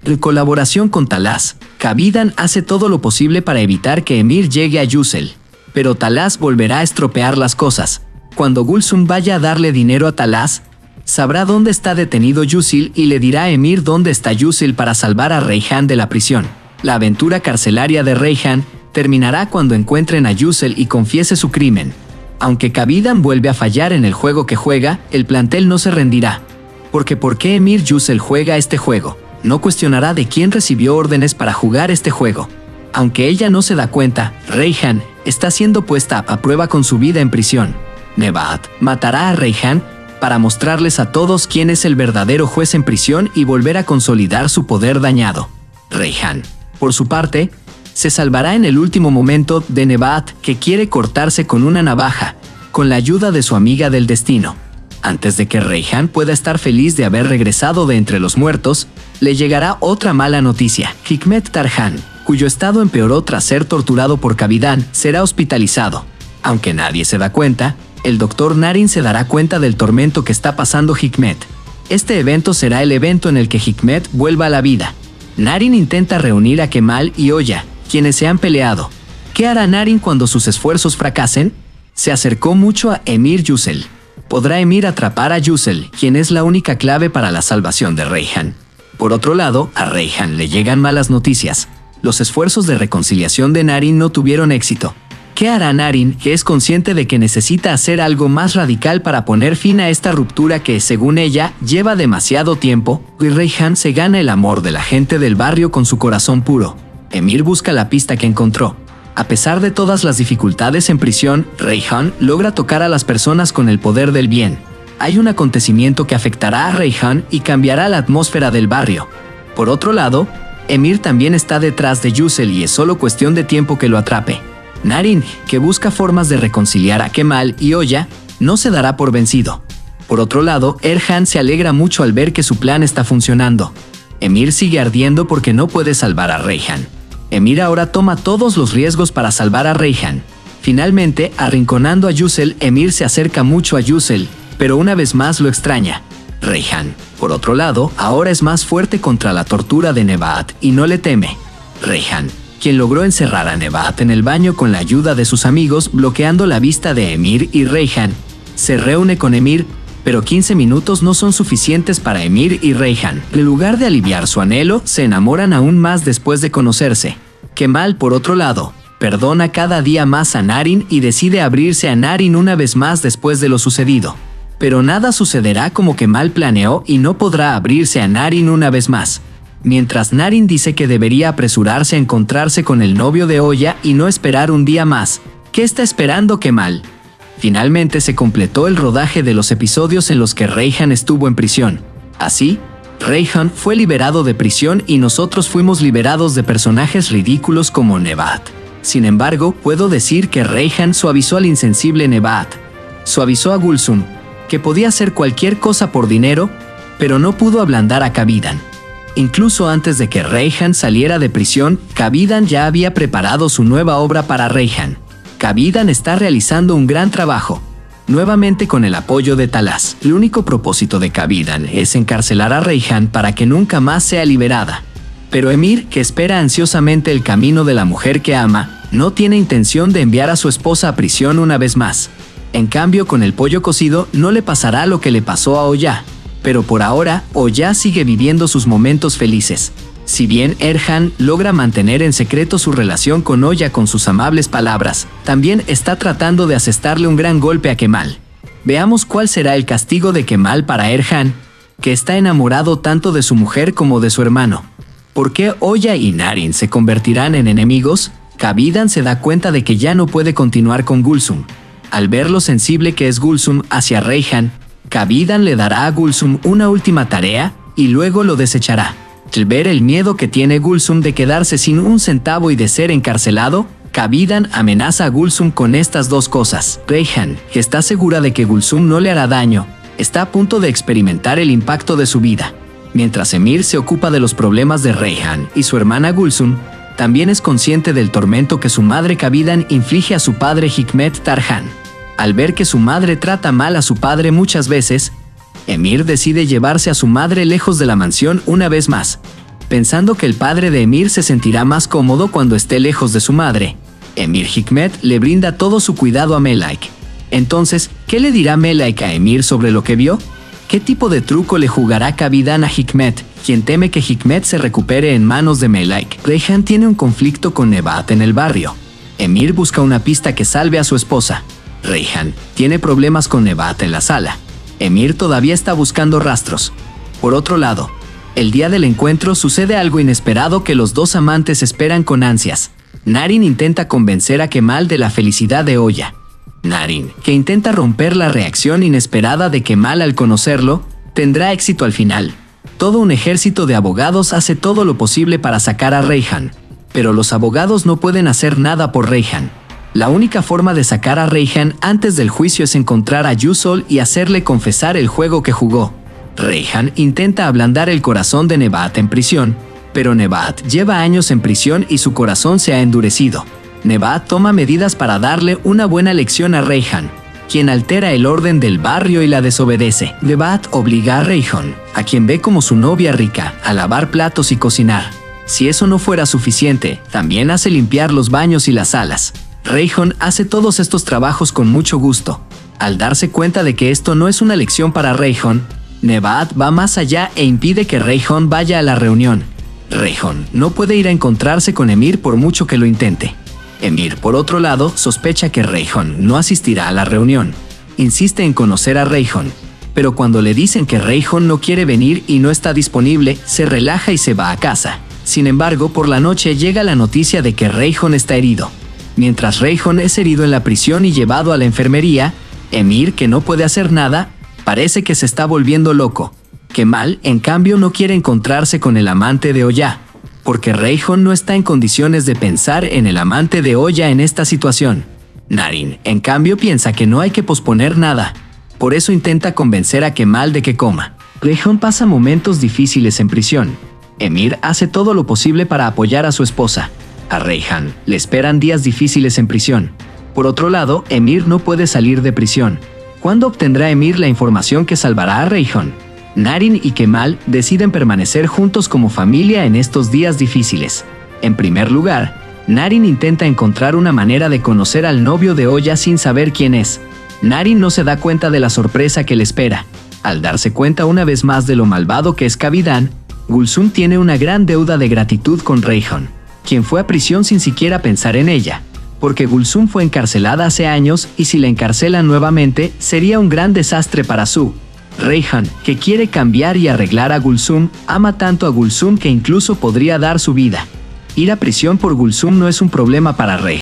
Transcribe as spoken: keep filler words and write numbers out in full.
En colaboración con Talas, Kavidan hace todo lo posible para evitar que Emir llegue a Yusel. Pero Talas volverá a estropear las cosas. Cuando Gulsum vaya a darle dinero a Talas, sabrá dónde está detenido Yusel y le dirá a Emir dónde está Yusel para salvar a Reyhan de la prisión. La aventura carcelaria de Reyhan terminará cuando encuentren a Yusel y confiese su crimen. Aunque Kavidan vuelve a fallar en el juego que juega, el plantel no se rendirá. Porque ¿por qué Emir Yusel juega este juego? No cuestionará de quién recibió órdenes para jugar este juego. Aunque ella no se da cuenta, Reyhan está siendo puesta a prueba con su vida en prisión. Nebahat matará a Reyhan para mostrarles a todos quién es el verdadero juez en prisión y volver a consolidar su poder dañado. Reyhan, por su parte, se salvará en el último momento de Nebahat, que quiere cortarse con una navaja, con la ayuda de su amiga del destino. Antes de que Reyhan pueda estar feliz de haber regresado de entre los muertos, le llegará otra mala noticia. Hikmet Tarhan, cuyo estado empeoró tras ser torturado por Kavidan, será hospitalizado. Aunque nadie se da cuenta, el doctor Naren se dará cuenta del tormento que está pasando Hikmet. Este evento será el evento en el que Hikmet vuelva a la vida. Naren intenta reunir a Kemal y Oya, quienes se han peleado. ¿Qué hará Naren cuando sus esfuerzos fracasen? Se acercó mucho a Emir Yusel. ¿Podrá Emir atrapar a Yusel, quien es la única clave para la salvación de Reyhan? Por otro lado, a Reyhan le llegan malas noticias. Los esfuerzos de reconciliación de Naren no tuvieron éxito. ¿Qué hará Naren, que es consciente de que necesita hacer algo más radical para poner fin a esta ruptura que, según ella, lleva demasiado tiempo? Y Reyhan se gana el amor de la gente del barrio con su corazón puro. Emir busca la pista que encontró. A pesar de todas las dificultades en prisión, Reyhan logra tocar a las personas con el poder del bien. Hay un acontecimiento que afectará a Reyhan y cambiará la atmósfera del barrio. Por otro lado, Emir también está detrás de Yusel y es solo cuestión de tiempo que lo atrape. Naren, que busca formas de reconciliar a Kemal y Oya, no se dará por vencido. Por otro lado, Erhan se alegra mucho al ver que su plan está funcionando. Emir sigue ardiendo porque no puede salvar a Reyhan. Emir ahora toma todos los riesgos para salvar a Reyhan. Finalmente, arrinconando a Yusel, Emir se acerca mucho a Yusel, pero una vez más lo extraña. Reyhan, por otro lado, ahora es más fuerte contra la tortura de Nebahat y no le teme. Reyhan, quien logró encerrar a Nebahat en el baño con la ayuda de sus amigos, bloqueando la vista de Emir y Reyhan, se reúne con Emir, pero quince minutos no son suficientes para Emir y Reyhan. En lugar de aliviar su anhelo, se enamoran aún más después de conocerse. Kemal, por otro lado, perdona cada día más a Naren y decide abrirse a Naren una vez más después de lo sucedido. Pero nada sucederá como Kemal planeó y no podrá abrirse a Naren una vez más. Mientras Naren dice que debería apresurarse a encontrarse con el novio de Oya y no esperar un día más. ¿Qué está esperando Kemal? Finalmente se completó el rodaje de los episodios en los que Reyhan estuvo en prisión. Así, Reyhan fue liberado de prisión y nosotros fuimos liberados de personajes ridículos como Nebahat. Sin embargo, puedo decir que Reyhan suavizó al insensible Nebahat. Suavizó a Gulsum, que podía hacer cualquier cosa por dinero, pero no pudo ablandar a Kavidan. Incluso antes de que Reyhan saliera de prisión, Kavidan ya había preparado su nueva obra para Reyhan. Kavidan está realizando un gran trabajo, nuevamente con el apoyo de Talas. El único propósito de Kavidan es encarcelar a Reyhan para que nunca más sea liberada. Pero Emir, que espera ansiosamente el camino de la mujer que ama, no tiene intención de enviar a su esposa a prisión una vez más. En cambio, con el pollo cocido no le pasará lo que le pasó a Oya. Pero por ahora, Oya sigue viviendo sus momentos felices. Si bien Erhan logra mantener en secreto su relación con Oya con sus amables palabras, también está tratando de asestarle un gran golpe a Kemal. Veamos cuál será el castigo de Kemal para Erhan, que está enamorado tanto de su mujer como de su hermano. ¿Por qué Oya y Naren se convertirán en enemigos? Kavidan se da cuenta de que ya no puede continuar con Gulsum. Al ver lo sensible que es Gulsum hacia Reyhan, Kavidan le dará a Gulsum una última tarea y luego lo desechará. Al ver el miedo que tiene Gulsum de quedarse sin un centavo y de ser encarcelado, Kavidan amenaza a Gulsum con estas dos cosas. Reyhan, que está segura de que Gulsum no le hará daño, está a punto de experimentar el impacto de su vida. Mientras Emir se ocupa de los problemas de Reyhan y su hermana Gulsum, también es consciente del tormento que su madre Kavidan inflige a su padre Hikmet Tarhan. Al ver que su madre trata mal a su padre muchas veces, Emir decide llevarse a su madre lejos de la mansión una vez más. pensando que el padre de Emir se sentirá más cómodo cuando esté lejos de su madre. Emir Hikmet le brinda todo su cuidado a Melaik. Entonces, ¿qué le dirá Melaik a Emir sobre lo que vio? ¿Qué tipo de truco le jugará Cavidan a Hikmet, quien teme que Hikmet se recupere en manos de Melaik? Reyhan tiene un conflicto con Nebahat en el barrio. Emir busca una pista que salve a su esposa. Reyhan tiene problemas con Nebahat en la sala. Emir todavía está buscando rastros. Por otro lado, el día del encuentro sucede algo inesperado que los dos amantes esperan con ansias. Naren intenta convencer a Kemal de la felicidad de Oya. Naren, que intenta romper la reacción inesperada de Kemal al conocerlo, tendrá éxito al final. Todo un ejército de abogados hace todo lo posible para sacar a Reyhan, pero los abogados no pueden hacer nada por Reyhan. La única forma de sacar a Reyhan antes del juicio es encontrar a Yusol y hacerle confesar el juego que jugó. Reyhan intenta ablandar el corazón de Nebahat en prisión, pero Nebahat lleva años en prisión y su corazón se ha endurecido. Nebahat toma medidas para darle una buena lección a Reyhan, quien altera el orden del barrio y la desobedece. Nebahat obliga a Reyhan, a quien ve como su novia rica, a lavar platos y cocinar. Si eso no fuera suficiente, también hace limpiar los baños y las salas. Reyhan hace todos estos trabajos con mucho gusto. Al darse cuenta de que esto no es una lección para Reyhan, Nebahat va más allá e impide que Reyhan vaya a la reunión. Reyhan no puede ir a encontrarse con Emir por mucho que lo intente. Emir, por otro lado, sospecha que Reyhan no asistirá a la reunión. Insiste en conocer a Reyhan, pero cuando le dicen que Reyhan no quiere venir y no está disponible, se relaja y se va a casa. Sin embargo, por la noche llega la noticia de que Reyhan está herido. Mientras Reyhan es herido en la prisión y llevado a la enfermería, Emir, que no puede hacer nada, parece que se está volviendo loco. Kemal, en cambio, no quiere encontrarse con el amante de Oya, porque Reyhan no está en condiciones de pensar en el amante de Oya en esta situación. Naren, en cambio, piensa que no hay que posponer nada. Por eso intenta convencer a Kemal de que coma. Reyhan pasa momentos difíciles en prisión. Emir hace todo lo posible para apoyar a su esposa. A Reyhan le esperan días difíciles en prisión. Por otro lado, Emir no puede salir de prisión. ¿Cuándo obtendrá Emir la información que salvará a Reyhan? Naren y Kemal deciden permanecer juntos como familia en estos días difíciles. En primer lugar, Naren intenta encontrar una manera de conocer al novio de Oya sin saber quién es. Naren no se da cuenta de la sorpresa que le espera. Al darse cuenta una vez más de lo malvado que es Cavidan, Gulsum tiene una gran deuda de gratitud con Reyhan, quien fue a prisión sin siquiera pensar en ella, porque Gulsum fue encarcelada hace años y si la encarcelan nuevamente sería un gran desastre para Su. Reyhan, que quiere cambiar y arreglar a Gulsum, ama tanto a Gulsum que incluso podría dar su vida. Ir a prisión por Gulsum no es un problema para Reyhan.